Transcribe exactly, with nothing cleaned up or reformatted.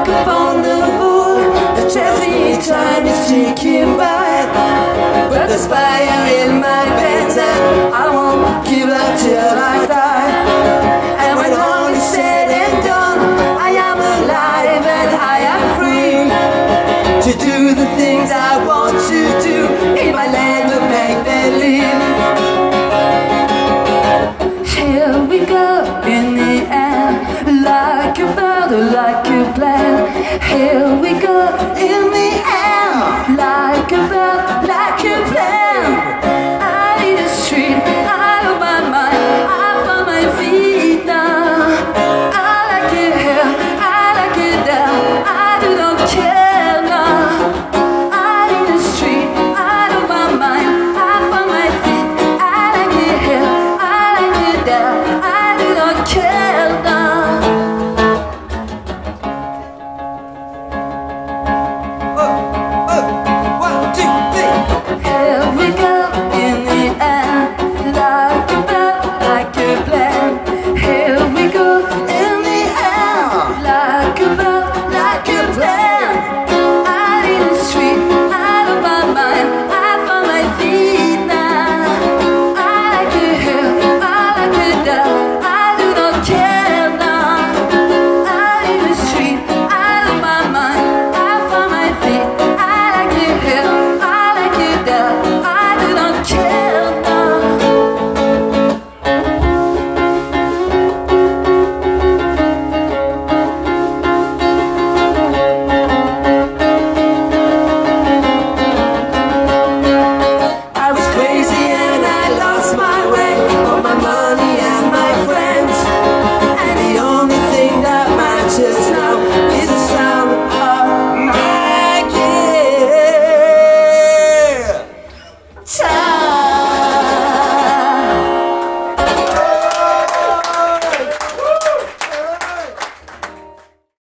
upon the wall, the chassis time is ticking by. But there's fire in my veins and I won't give up till I die. And when all is said and done, I am alive and I am free to do the things I want to do in my land of make-believe. Here we go in the air, like a bird or like a plane. Here we go